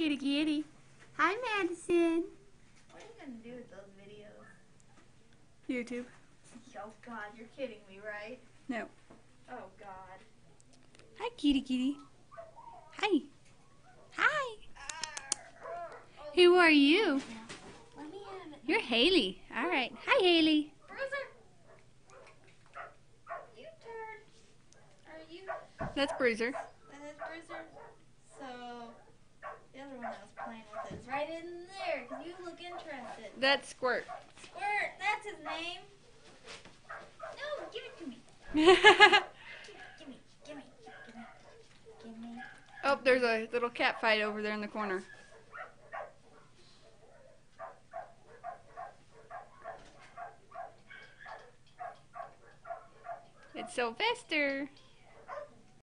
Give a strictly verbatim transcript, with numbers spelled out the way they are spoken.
Kitty kitty. Hi, Madison. What are you going to do with those videos? YouTube. Oh, God, you're kidding me, right? No. Oh, God. Hi, kitty kitty. Hi. Hi. Who are you? Let me have it. You're Haley. All right. Hi, Haley. Bruiser. You turd. Are you? That's Bruiser. That is Bruiser. So, the other one I was playing with is right in there, because you look interested. That's Squirt. Squirt, that's his name. No, give it to me. Give me, give me, give me, give me. Oh, there's a little cat fight over there in the corner. It's Sylvester.